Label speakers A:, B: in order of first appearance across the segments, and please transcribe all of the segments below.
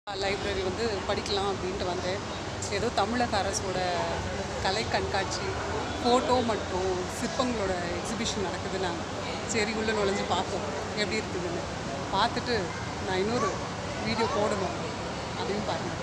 A: Library வந்து படிக்கலாம் அப்படின்ட்டு வந்தேன். ஏதோ தமிழக அரசோட கலை கண்காட்சி, ஃபோட்டோ மற்றும் சிற்பங்களோட எக்ஸிபிஷன் நடக்குதுன்னாங்க. சரி உள்ளே நுழைஞ்சு பார்ப்போம் எப்படி இருக்குதுன்னு. பார்த்துட்டு நான் இன்னொரு வீடியோ போடணும், அதையும் பாருங்கள்.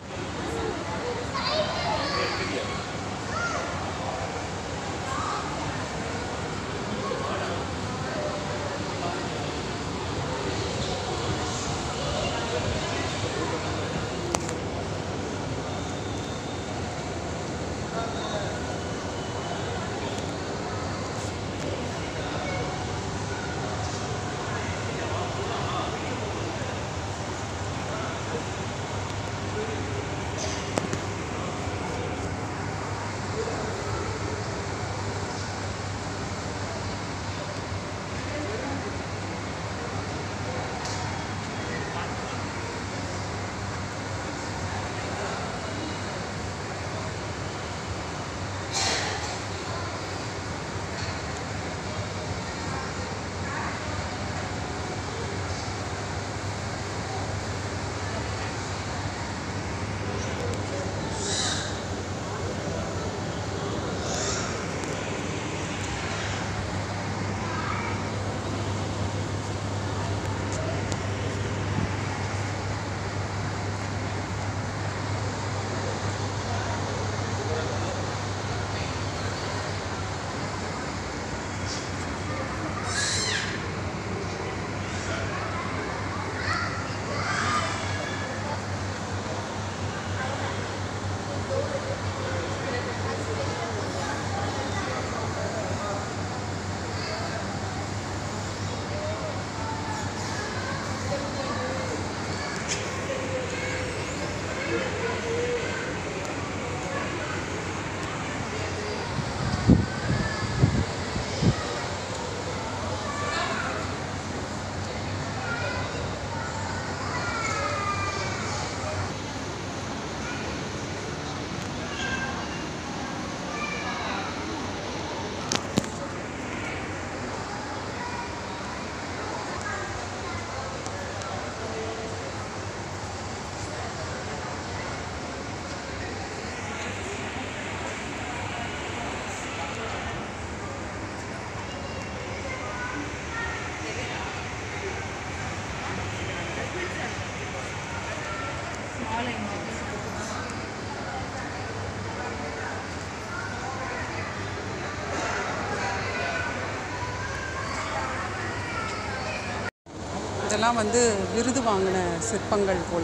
A: இதெல்லாம் வந்து விருது வாங்கின சிற்பங்கள் போல்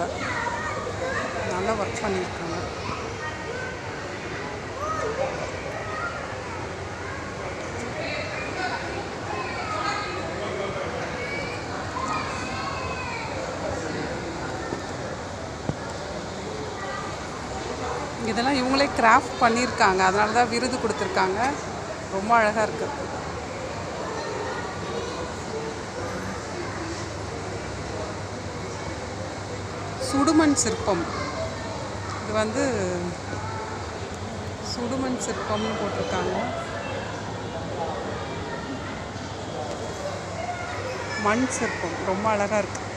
A: நல்லா ஒர்க் பண்ணியிருக்காங்க. இதெல்லாம் இவங்களே கிராஃப்ட் பண்ணியிருக்காங்க, அதனால தான் விருது கொடுத்துருக்காங்க. ரொம்ப அழகாக இருக்குது. சுடுமண் சிற்பம், இது வந்து சுடுமண் சிற்பம்னு போட்டிருக்காங்க. மண் சிற்பம் ரொம்ப அழகாக இருக்குது.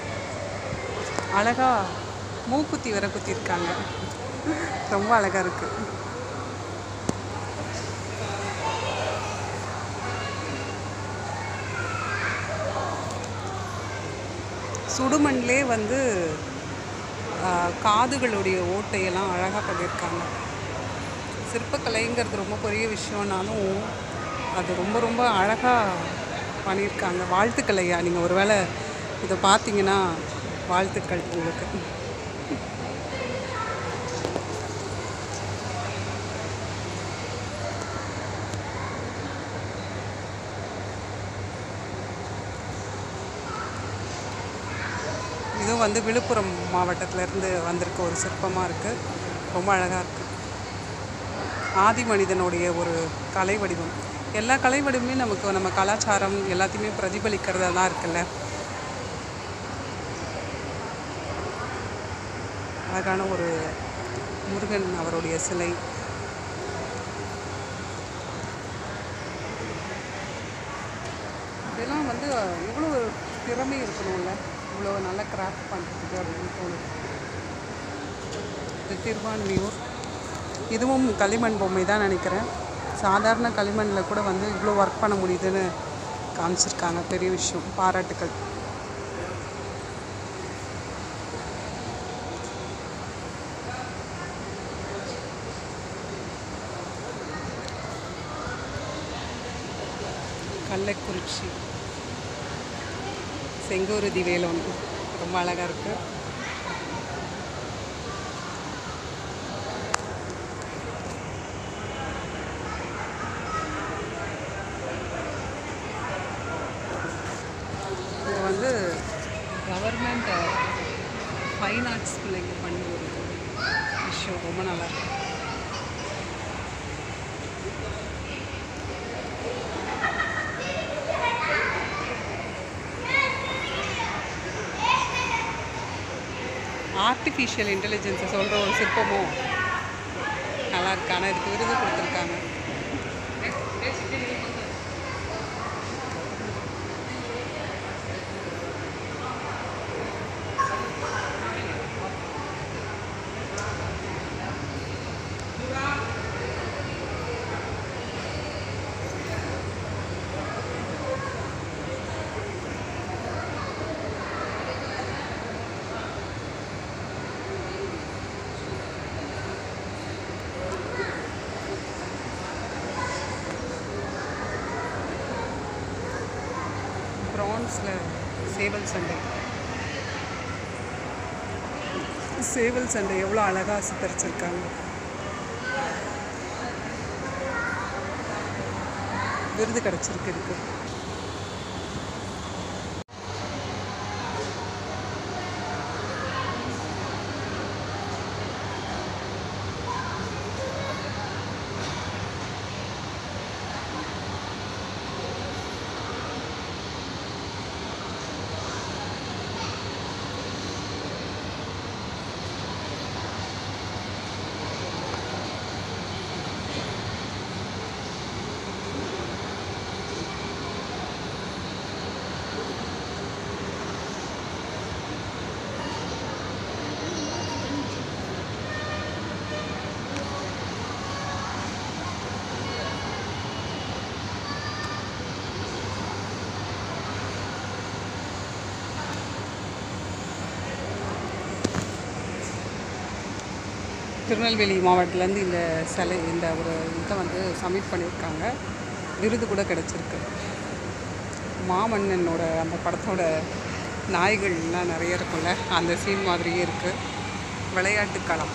A: அழகாக மூக்குத்தி வர குத்திருக்காங்க, ரொம்ப அழகாக இருக்குது. சுடுமண்ணிலே வந்து காதுகளுடைய ஓட்டையெல்லாம் அழகாக பண்ணியிருக்காங்க. சிற்பக்கலைங்கிறது ரொம்ப பெரிய விஷயம்னாலும் அது ரொம்ப ரொம்ப அழகாக பண்ணியிருக்காங்க. வாழ்த்துக்களையா, நீங்கள் ஒரு வேளை இதை பார்த்தீங்கன்னா வாழ்த்துக்கள் உங்களுக்கு. இதுவும் வந்து விழுப்புரம் மாவட்டத்திலேருந்து வந்திருக்க ஒரு சிற்பமாக இருக்குது. ரொம்ப அழகாக இருக்குது. ஆதி மனிதனுடைய ஒரு கலை வடிவம். எல்லா கலை வடிவமே நமக்கு நம்ம கலாச்சாரம் எல்லாத்தையுமே பிரதிபலிக்கிறதா தான் இருக்குல்ல. அழகான ஒரு முருகன் அவருடைய சிலை. இதெல்லாம் வந்து எவ்வளோ திறமை இருக்கணும்ல, இவ்வளோ நல்லா கிராஃப்ட் பண்ணுறதுக்கு அப்படின்னு தோணுது. இது திருவான்மியூர். இதுவும் களிமண் பொம்மை தான் நினைக்கிறேன். சாதாரண களிமண்ணில் கூட வந்து இவ்வளோ ஒர்க் பண்ண முடியுதுன்னு காமிச்சிருக்காங்க. பெரிய விஷயம், பாராட்டுக்கள். கள்ளக்குறிச்சி செங்கோருதி வேலோன் ரொம்ப அழகாக இருக்குது. இது வந்து கவர்மெண்ட் ஃபைன் ஆர்ட்ஸ் பிள்ளைங்க பண்ணி ஒரு விஷயம், ரொம்ப நல்லாயிருக்கு. ஆர்டிஃபிஷியல் இன்டெலிஜென்ஸை சொல்கிற ஒரு சிற்பமும் நல்லா இருக்கு. ஆனால் இதுக்கு விருது கொடுத்துருக்காங்க. பிரான்ஸில் சேவல் சண்டை எவ்வளோ அழகாக சித்தரிச்சிருக்காங்க. விருது கிடச்சிருக்கு இதுக்கு. திருநெல்வேலி மாவட்டத்துலேருந்து இந்த ஒரு இதை வந்து சப்மிட் பண்ணியிருக்காங்க. விருது கூட கிடச்சிருக்கு. மாமன்னனோட அந்த படத்தோட நாய்கள்லாம் நிறைய இருக்கும்ல, அந்த சீன் மாதிரியே இருக்குது. விளையாட்டு களம்.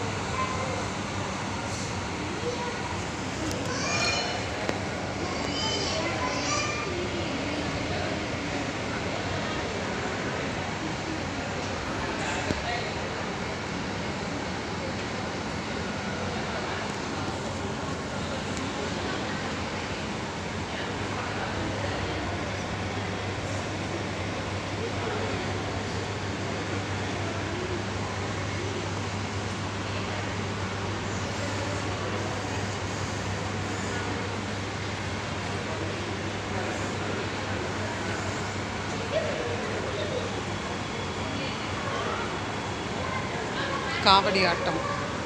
A: காவடி ஆட்டம்.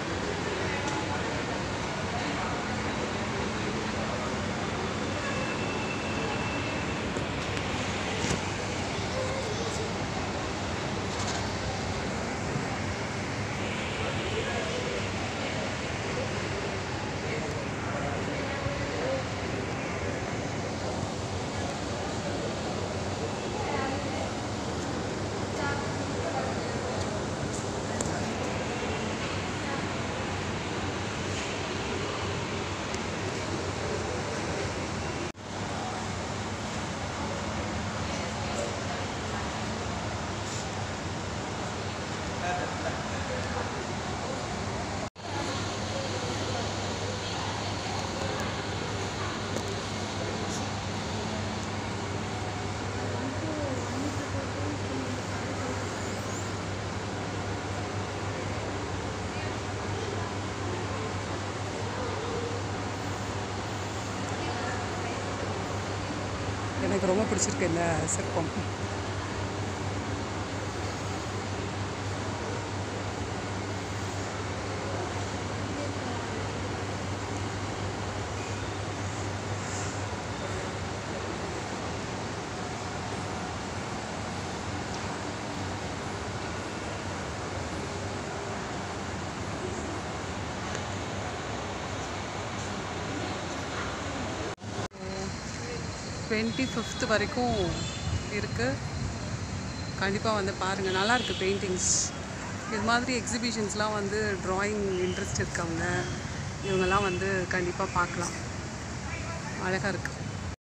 A: எனக்கு ரொம்ப பிடிச்சிருக்கு இந்த சிற்பம். 25th வரைக்கும் இருக்குது. கண்டிப்பாக வந்து பாருங்கள், நல்லாயிருக்கு பெயிண்டிங்ஸ். இது மாதிரி எக்ஸிபிஷன்ஸ்லாம் வந்து ட்ராயிங் இன்ட்ரெஸ்ட் இருக்கவங்க இவங்கெல்லாம் வந்து கண்டிப்பாக பார்க்கலாம். அழகாக இருக்குது.